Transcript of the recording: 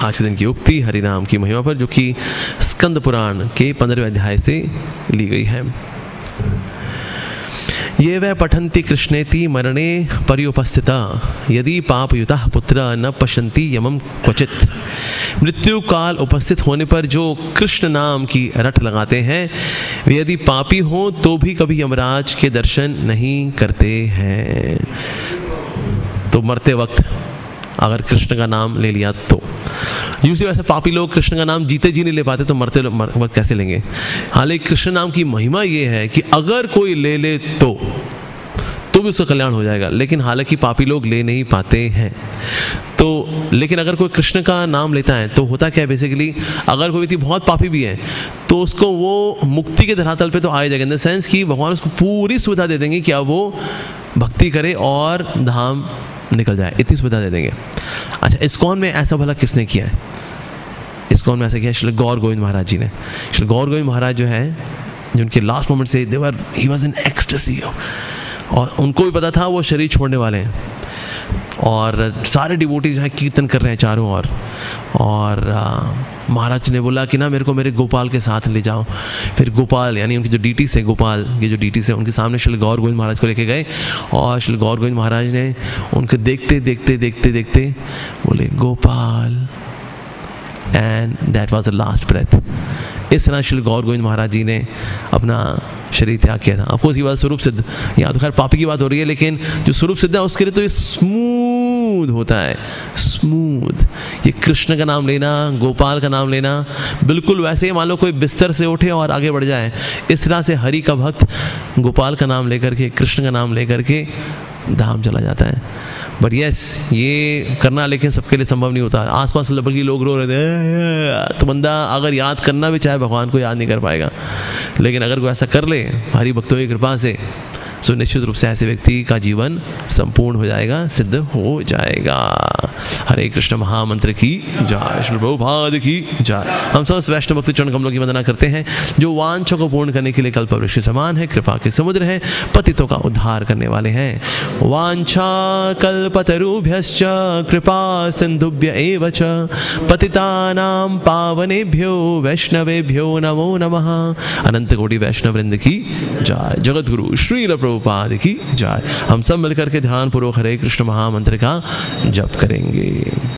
आज के दिन की उक्ति हरिनाम की महिमा पर, जो कि स्कंद पुराण के 15वें अध्याय से ली गई है। ये वै पठन्ति कृष्णेति मरणे पर्युपस्थिता, यदि पापयुतः पुत्र न पश्यन्ति यमं क्वचित। मृत्यु काल उपस्थित होने पर जो कृष्ण नाम की रट लगाते हैं, वे यदि पापी हों तो भी कभी यमराज के दर्शन नहीं करते हैं। तो मरते वक्त अगर कृष्ण का नाम ले लिया तो, यूजुअली वैसे पापी लोग कृष्ण का नाम जीते जी नहीं ले पाते, तो मरते वक्त कैसे लेंगे। हालांकि कृष्ण नाम की महिमा ये है कि अगर कोई ले ले तो भी उसका कल्याण हो जाएगा, लेकिन हालांकि पापी लोग ले नहीं पाते हैं। तो लेकिन अगर कोई कृष्ण का नाम लेता है तो होता क्या है, बेसिकली अगर कोई व्यक्ति बहुत पापी भी है तो उसको वो मुक्ति के धरातल पे तो आ जाएगा, इन द सेंस कि भगवान उसको पूरी सुविधा दे देंगे कि अब वो भक्ति करे और धाम निकल जाए, इतनी सुविधा दे देंगे। अच्छा, इस्कॉन में ऐसा भला किसने किया है? इस्कॉन में ऐसा किया श्री गौर गोविंद महाराज जी ने। श्री गौर गोविंद महाराज जो है, जो उनके लास्ट मोमेंट से ही वाज इन एक्सटेसी, और उनको भी पता था वो शरीर छोड़ने वाले हैं, और सारे डिवोटीज हैं कीर्तन कर रहे हैं चारों ओर, और महाराज ने बोला कि ना मेरे को मेरे गोपाल के साथ ले जाओ। फिर गोपाल यानी उनके जो डीटी से, गोपाल के जो डीटी से, उनके सामने श्री गौर गोविंद महाराज को लेके गए, और श्री गौर गोविंद महाराज ने उनको देखते देखते देखते देखते बोले Gopal, and that was the last breath. इस तरह श्री गौर गोविंद महाराज जी ने अपना शरीर त्याग किया था। ऑफकोर्स ये बात स्वरूप सिद्ध, यहाँ तो खैर पापी की बात हो रही है, लेकिन जो स्वरूप सिद्ध है उसके लिए तो ये स्मूथ होता है, स्मूथ। ये कृष्ण का नाम लेना, गोपाल का नाम लेना, बिल्कुल वैसे ही मान लो कोई बिस्तर से उठे और आगे बढ़ जाए, इस तरह से हरि का भक्त गोपाल का नाम लेकर के, कृष्ण का नाम लेकर के धाम चला जाता है। बट यस, ये करना लेकिन सबके लिए संभव नहीं होता। आसपास बल्कि लोग रो रहे थे, तो बंदा अगर याद करना भी चाहे भगवान को याद नहीं कर पाएगा। लेकिन अगर कोई ऐसा कर ले हरि भक्तों की कृपा से, तो निश्चित रूप से ऐसे व्यक्ति का जीवन संपूर्ण हो जाएगा, सिद्ध हो जाएगा। हरे कृष्ण महामंत्र की जय, श्री प्रभुपाद की जय। हम सब वैष्णव भक्ति चरण कमलों की वंदना करते हैं, जो वांछा को पूर्ण करने के लिए कल्पवृक्ष समान है, कृपा के समुद्र है, पतितों का उद्धार करने वाले हैं। वांछा कल्पतरुभ्यश्च कृपा सिंधुभ्य एव च पतितानां पावनेभ्यो वैष्णवेभ्यो नमो नमः। अनंत कोटि वैष्णव वृंद की जय। जगत गुरु श्री प्रभुपाद की जय। हम सब मिलकर के ध्यान पूर्वक हरे कृष्ण महामंत्र का जप करेंगे।